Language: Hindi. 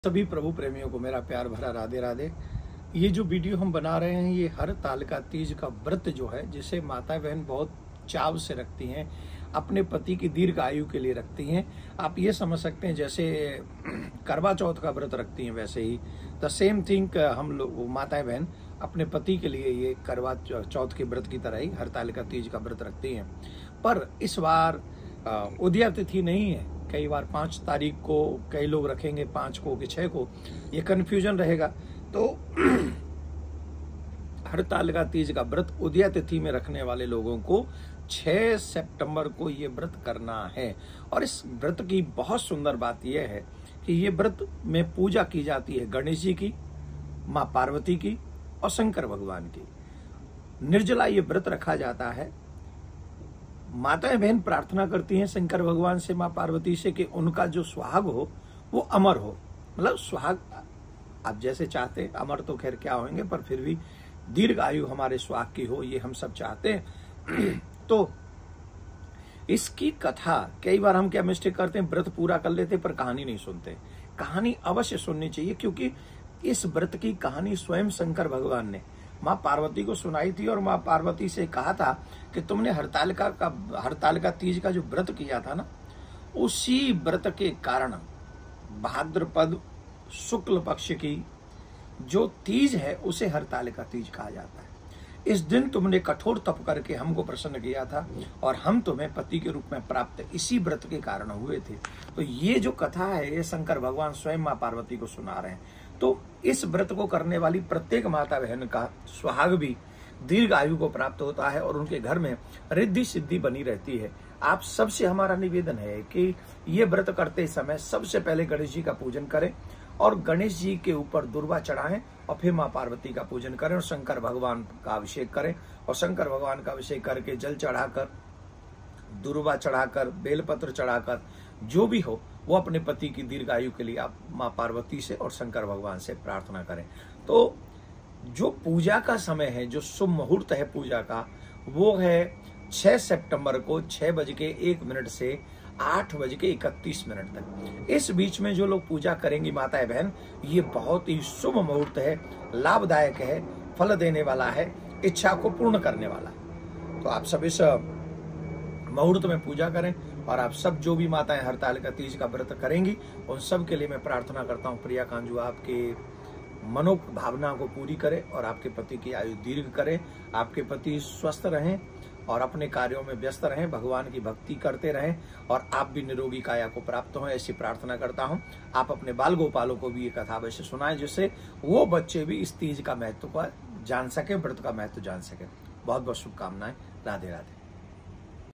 सभी प्रभु प्रेमियों को मेरा प्यार भरा राधे राधे। ये जो वीडियो हम बना रहे हैं ये हर तालिका तीज का व्रत जो है जिसे माता बहन बहुत चाव से रखती हैं, अपने पति की दीर्घ आयु के लिए रखती हैं। आप ये समझ सकते हैं जैसे करवा चौथ का व्रत रखती हैं, वैसे ही द सेम थिंग हम लोग माता बहन अपने पति के लिए ये करवा चौथ के व्रत की तरह ही हर तालिका तीज का व्रत रखती हैं। पर इस बार उदया तिथि नहीं है। कई बार 5 तारीख को कई लोग रखेंगे, 5 को कि 6 को, ये कन्फ्यूजन रहेगा। तो हर तालिका तीज का व्रत उदया तिथि में रखने वाले लोगों को 6 सितंबर को ये व्रत करना है। और इस व्रत की बहुत सुंदर बात यह है कि ये व्रत में पूजा की जाती है गणेश जी की, माँ पार्वती की और शंकर भगवान की। निर्जला ये व्रत रखा जाता है। माताएं बहन प्रार्थना करती हैं शंकर भगवान से, माँ पार्वती से कि उनका जो सुहाग हो वो अमर हो। मतलब सुहाग आप जैसे चाहते हैं, अमर तो खैर क्या होंगे, पर फिर भी दीर्घ आयु हमारे सुहाग की हो, ये हम सब चाहते हैं। तो इसकी कथा कई बार हम क्या मिस्टेक करते हैं, व्रत पूरा कर लेते पर कहानी नहीं सुनते। कहानी अवश्य सुननी चाहिए, क्योंकि इस व्रत की कहानी स्वयं शंकर भगवान ने माँ पार्वती को सुनाई थी और माँ पार्वती से कहा था कि तुमने हरतालिका तीज का जो व्रत किया था ना, उसी व्रत के कारण भाद्रपद शुक्ल पक्ष की जो तीज है उसे हरतालिका तीज कहा जाता है। इस दिन तुमने कठोर तप करके हमको प्रसन्न किया था और हम तुम्हें पति के रूप में प्राप्त इसी व्रत के कारण हुए थे। तो ये जो कथा है ये शंकर भगवान स्वयं माँ पार्वती को सुना रहे हैं। तो इस व्रत को करने वाली प्रत्येक माता बहन का सुहाग भी दीर्घ आयु को प्राप्त होता है और उनके घर में रिद्धि सिद्धि बनी रहती है। आप सबसे हमारा निवेदन है कि ये व्रत करते समय सबसे पहले गणेश जी का पूजन करें और गणेश जी के ऊपर दुर्वा चढ़ाएं और फिर माँ पार्वती का पूजन करें और शंकर भगवान का अभिषेक करें। और शंकर भगवान का अभिषेक करके जल चढ़ाकर, दुर्वा चढ़ाकर, बेलपत्र चढ़ाकर, जो भी हो वो अपने पति की दीर्घायु के लिए आप माँ पार्वती से और शंकर भगवान से प्रार्थना करें। तो जो पूजा का समय है, जो शुभ मुहूर्त है पूजा का, वो है 6 सितंबर को 6:01 से 8:31 तक। इस बीच में जो लोग पूजा करेंगी माताएं बहन, ये बहुत ही शुभ मुहूर्त है, लाभदायक है, फल देने वाला है, इच्छा को पूर्ण करने वाला है। तो आप सब इस मुहूर्त में पूजा करें और आप सब जो भी माताएं हरतालिका तीज का व्रत करेंगी उन सब के लिए मैं प्रार्थना करता हूँ प्रिया कांजू आपके मनोभावना को पूरी करे और आपके पति की आयु दीर्घ करे, आपके पति स्वस्थ रहें और अपने कार्यों में व्यस्त रहें, भगवान की भक्ति करते रहें और आप भी निरोगी काया को प्राप्त हो, ऐसी प्रार्थना करता हूं। आप अपने बाल गोपालों को भी ये कथा अवश्य सुनाएं, जिससे वो बच्चे भी इस तीज का महत्व को जान सके, व्रत का महत्व जान सके। बहुत बहुत शुभकामनाएं। राधे राधे।